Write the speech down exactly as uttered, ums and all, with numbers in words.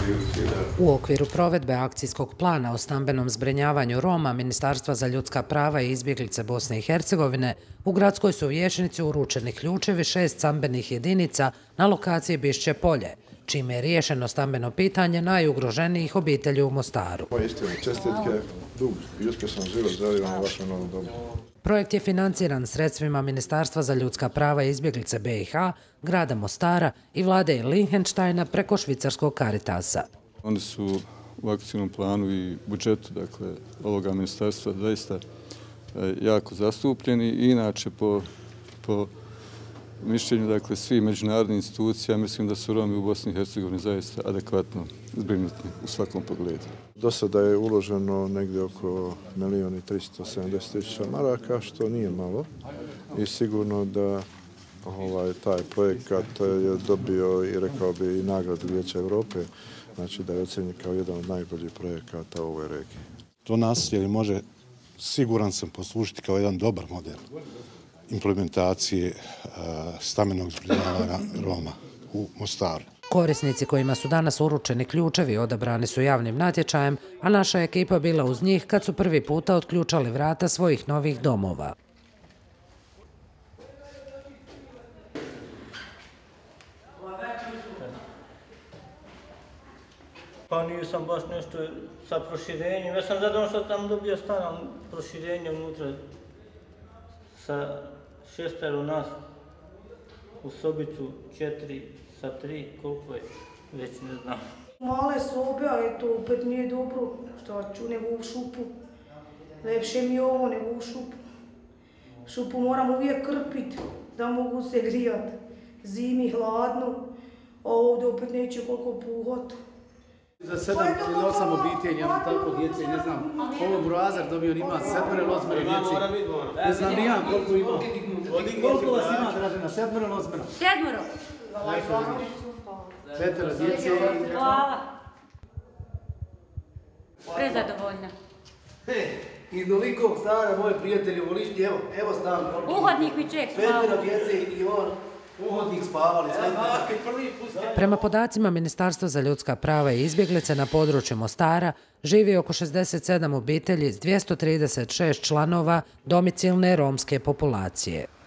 U okviru provedbe akcijskog plana o stambenom zbrinjavanju Roma Ministarstva za ljudska prava i izbjeglice Bosne i Hercegovine u gradskoj su vijećnici uručeni ključevi šest stambenih jedinica na lokaciji Bišće polje, čime je riješeno stambeno pitanje najugroženijih obitelji u Mostaru. Moje iskrene čestitke, dug i uspješan život želim vam u vašem novom domu. Projekt je financiran sredstvima Ministarstva za ljudska prava i izbjeglice B i H, grada Mostara i vlade Liechtensteina preko švicarskog Caritasa. Oni su u akcijnom planu i budžetu dakle, ovoga ministarstva zaista jako zastupljeni i inače po, po mišljenju dakle, svih međunarodnih institucija mislim da su Romi u Bosni i Hercegovini zaista adekvatno zbrinuti u svakom pogledu. Do sada je uloženo negdje oko milijun i tristo sedamdeset tisuća maraka, što nije malo i sigurno da ovaj, taj projekat je dobio i rekao bi i nagradu Vijeća Europe, znači da je ocenjen kao jedan od najboljih projekata u ovoj regiji. To naselje može, siguran sam, poslužiti kao jedan dobar model implementacije stambenog zbrinjavanja Roma u Mostaru. Korisnici kojima su danas uručeni ključevi odabrani su javnim natječajem, a naša ekipa bila uz njih kad su prvi puta otključali vrata svojih novih domova. Pa nisam baš nešto sa proširenjem. Ja sam zadovoljno što tam dobio stan, proširenje unutra sa šestero nas u sobicu, četiri sa tri, koliko je, već ne znam. Male sobe, a eto, opet nije dobro, što ću nego u šupu. Lepše mi je ovo nego u šupu. Šupu moram uvijek krpiti, da mogu se grijati. Zimi hladno, a ovdje opet neće koliko puhati. Za sedam ili osam obitelji, ja tako djece, ne znam, ovo Burazar dobio, ima sedmere ili osmere djece. Ne znam ni ja koliko ima. Koliko vas ima, Dražena, sedmere ili osmere? Sedmero. Petero djece. Hvala. Prezadovoljna. Iz novikog stana, moji prijatelji, volišti, evo, evo stan. Uhodnik mi ček spavao. Petero djece i on. Uhodnik spavali, sve. Prema podacima Ministarstva za ljudska prava i izbjeglice na području Mostara živi oko šezdeset sedam obitelji s dvjesto trideset šest članova domicilne romske populacije.